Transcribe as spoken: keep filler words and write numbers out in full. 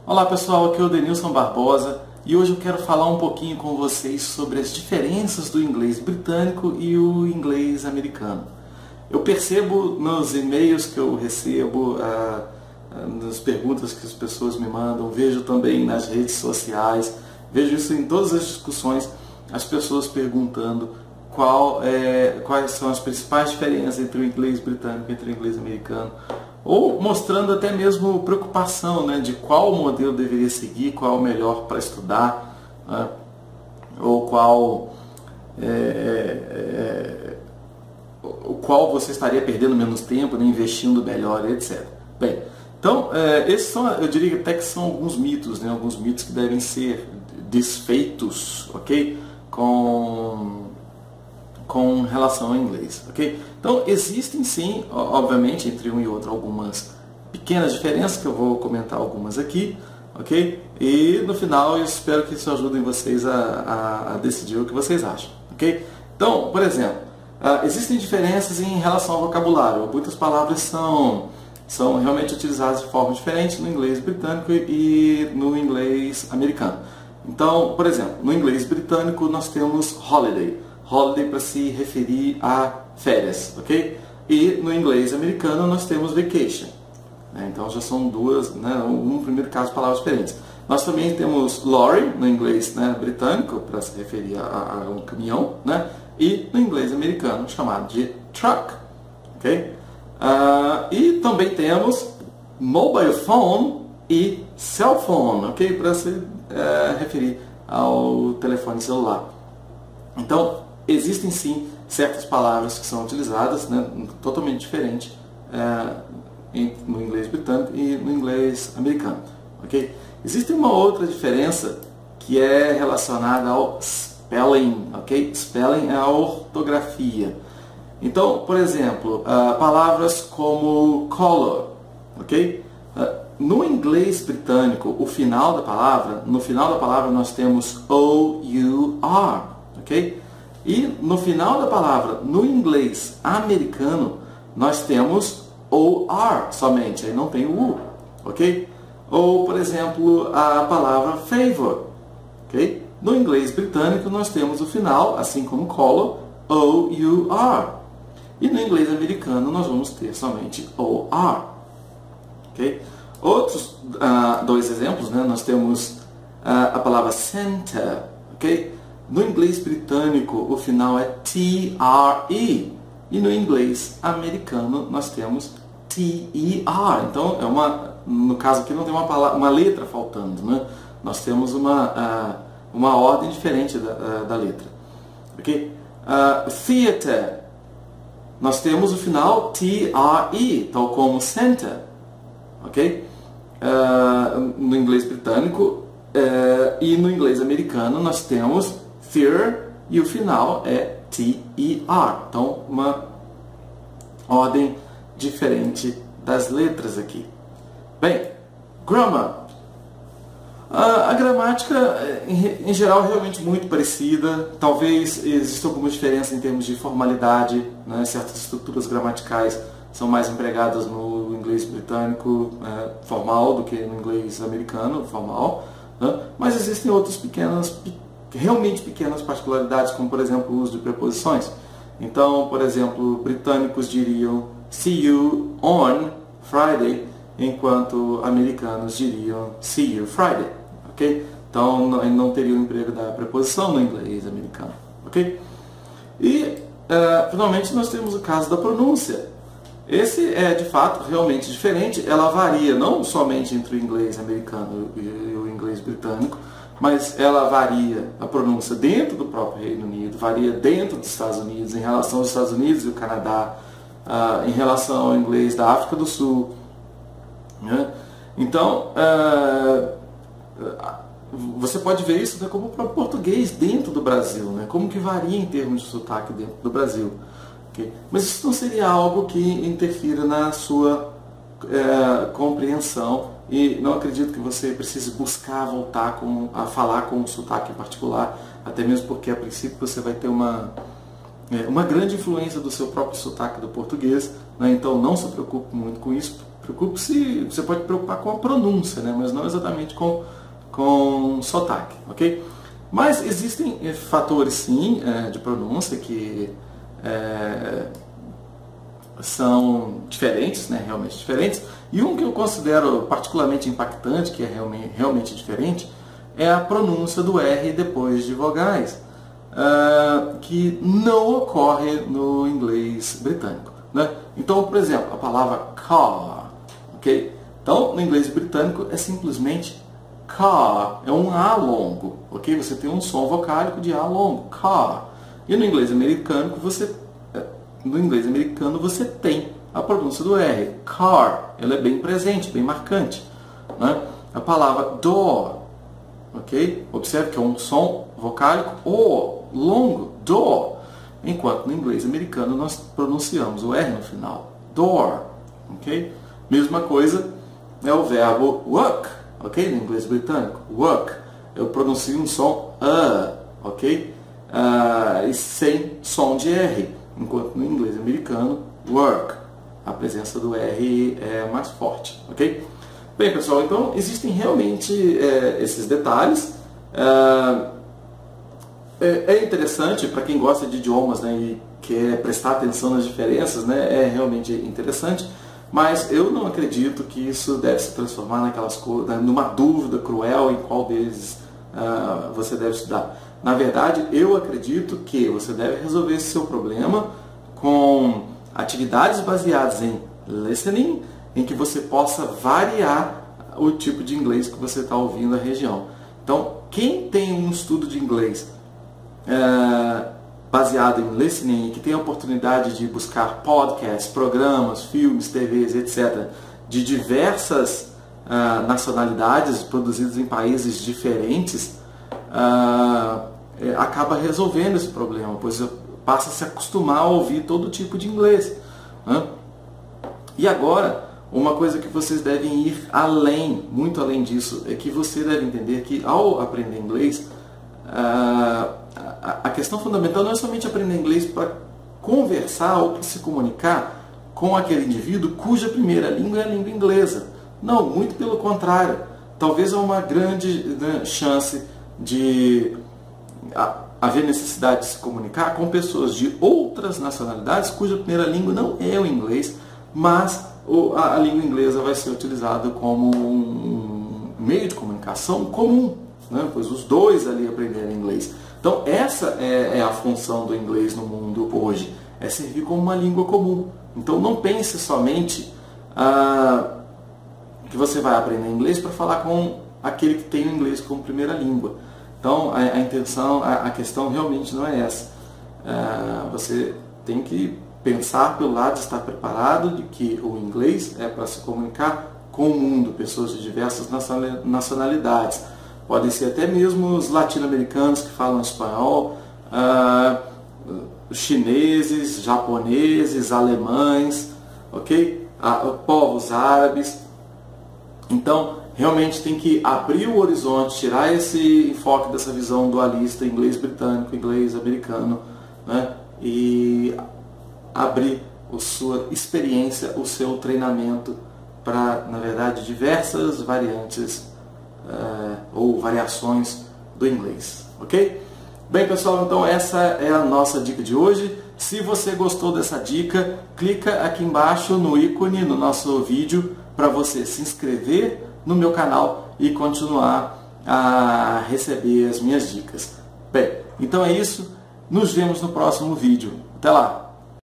Olá pessoal, aqui é o Denilson Barbosa e hoje eu quero falar um pouquinho com vocês sobre as diferenças do inglês britânico e o inglês americano. Eu percebo nos e-mails que eu recebo, ah, ah, nas perguntas que as pessoas me mandam, vejo também nas redes sociais, vejo isso em todas as discussões, as pessoas perguntando qual é, quais são as principais diferenças entre o inglês britânico e entre o inglês americano, ou mostrando até mesmo preocupação, né, de qual modelo deveria seguir, qual é o melhor para estudar, né, ou qual é, é, o qual você estaria perdendo menos tempo, né, investindo melhor, etcétera. Bem, então é, esses são, eu diria até que são alguns mitos, né, alguns mitos que devem ser desfeitos, ok, com com relação ao inglês, ok? Então existem sim, obviamente, entre um e outro algumas pequenas diferenças, que eu vou comentar algumas aqui, ok? E no final eu espero que isso ajude vocês a, a, a decidir o que vocês acham, ok? Então, por exemplo, uh, existem diferenças em relação ao vocabulário. Muitas palavras são, são realmente utilizadas de forma diferente no inglês britânico e no inglês americano. Então, por exemplo, no inglês britânico nós temos holiday. Holiday para se referir a férias, ok? E no inglês americano nós temos vacation. Né? Então já são duas, né, um primeiro caso, palavras diferentes. Nós também temos lorry no inglês, né, britânico, para se referir a, a um caminhão, né? E no inglês americano chamado de truck, ok? Uh, e também temos mobile phone e cell phone, ok? Para se uh, referir ao telefone celular. Então, existem sim certas palavras que são utilizadas, né, totalmente diferente é, no inglês britânico e no inglês americano, ok? Existe uma outra diferença que é relacionada ao spelling, ok? Spelling é a ortografia. Então, por exemplo, uh, palavras como color, ok? Uh, no inglês britânico, o final da palavra, no final da palavra nós temos O U R, ok? E no final da palavra, no inglês americano, nós temos O R somente, aí não tem o U, ok? Ou, por exemplo, a palavra favor, ok? No inglês britânico, nós temos o final, assim como color, O U R. E no inglês americano, nós vamos ter somente O R, ok? Outros uh, dois exemplos, né? Nós temos uh, a palavra center, ok? No inglês britânico, o final é T R E. E no inglês americano, nós temos T E R. Então, é uma, no caso aqui, não tem uma, palavra, uma letra faltando, né? Nós temos uma, uh, uma ordem diferente da, uh, da letra. Okay? Uh, theater. Nós temos o final T R E, tal como center. Okay? Uh, no inglês britânico uh, e no inglês americano, nós temos theater e o final é T E R. Então, uma ordem diferente das letras aqui. Bem, grammar. A, a gramática, em, em geral, é realmente muito parecida. Talvez exista alguma diferença em termos de formalidade, né? Certas estruturas gramaticais são mais empregadas no inglês britânico é, formal do que no inglês americano formal, né? Mas existem outras pequenas realmente pequenas particularidades, como por exemplo o uso de preposições. Então, por exemplo, britânicos diriam see you on Friday, enquanto americanos diriam see you Friday, ok? Então, não teria o emprego da preposição no inglês americano, ok? E, uh, finalmente, nós temos o caso da pronúncia. Esse é, de fato, realmente diferente. Ela varia não somente entre o inglês americano e o inglês britânico, mas ela varia a pronúncia dentro do próprio Reino Unido, varia dentro dos Estados Unidos, em relação aos Estados Unidos e o Canadá, uh, em relação ao inglês da África do Sul. Né? Então, uh, você pode ver isso, né, como o próprio português dentro do Brasil, né? Como que varia em termos de sotaque dentro do Brasil. Okay? Mas isso não seria algo que interfira na sua uh, compreensão. E não acredito que você precise buscar voltar com, a falar com um sotaque em particular, até mesmo porque a princípio você vai ter uma, uma grande influência do seu próprio sotaque do português, né? Então não se preocupe muito com isso, Preocupe-se, você pode preocupar com a pronúncia, né? Mas não exatamente com, com sotaque, ok? Mas existem é, fatores, sim, é, de pronúncia que é, são diferentes, né? Realmente diferentes. E um que eu considero particularmente impactante, que é realmente, realmente diferente, é a pronúncia do R depois de vogais, uh, que não ocorre no inglês britânico, né? Então, por exemplo, a palavra car, ok? Então, no inglês britânico é simplesmente car, é um A longo, ok? Você tem um som vocálico de A longo, car. E no inglês americano você, no inglês americano você tem a pronúncia do R, car, ela é bem presente, bem marcante, né? A palavra door, ok? Observe que é um som vocálico O, longo, door. Enquanto no inglês americano nós pronunciamos o R no final, door, ok? Mesma coisa é o verbo work, ok? No inglês britânico, work. Eu pronuncio um som A, ok? Uh, e sem som de R. Enquanto no inglês americano, work. A presença do R é mais forte, ok? Bem, pessoal, então existem realmente é, esses detalhes. É, é interessante para quem gosta de idiomas, né, e quer prestar atenção nas diferenças, né, é realmente interessante, mas eu não acredito que isso deve se transformar naquelas coisas, numa dúvida cruel em qual deles uh, você deve estudar. Na verdade, eu acredito que você deve resolver esse seu problema com atividades baseadas em listening, em que você possa variar o tipo de inglês que você está ouvindo a região. Então, quem tem um estudo de inglês é, baseado em listening, que tem a oportunidade de buscar podcasts, programas, filmes, T Vs, etcétera, de diversas uh, nacionalidades, produzidos em países diferentes, uh, é, acaba resolvendo esse problema, pois passa a se acostumar a ouvir todo tipo de inglês, né? E agora, uma coisa que vocês devem ir além, muito além disso, é que você deve entender que ao aprender inglês, a, a, a questão fundamental não é somente aprender inglês para conversar ou para se comunicar com aquele indivíduo cuja primeira língua é a língua inglesa. Não, muito pelo contrário. Talvez há uma grande, né, chance de a, haver necessidade de se comunicar com pessoas de outras nacionalidades cuja primeira língua não é o inglês, mas a língua inglesa vai ser utilizada como um meio de comunicação comum, né? Pois os dois ali aprenderam inglês. Então essa é, é a função do inglês no mundo hoje, é servir como uma língua comum. Então não pense somente ah, que você vai aprender inglês para falar com aquele que tem o inglês como primeira língua. Então a, a intenção, a, a questão realmente não é essa. Ah, você tem que pensar pelo lado de estar preparado de que o inglês é para se comunicar com o mundo, pessoas de diversas nacionalidades. Podem ser até mesmo os latino-americanos que falam espanhol, uh, chineses, japoneses, alemães, ok? Uh, povos árabes. Então, realmente tem que abrir o horizonte, tirar esse enfoque dessa visão dualista, inglês britânico, inglês americano, né? E abrir a sua experiência, o seu treinamento para, na verdade, diversas variantes uh, ou variações do inglês, ok? Bem, pessoal, então essa é a nossa dica de hoje. Se você gostou dessa dica, clica aqui embaixo no ícone no nosso vídeo para você se inscrever no meu canal e continuar a receber as minhas dicas. Bem, então é isso. Nos vemos no próximo vídeo. Até lá!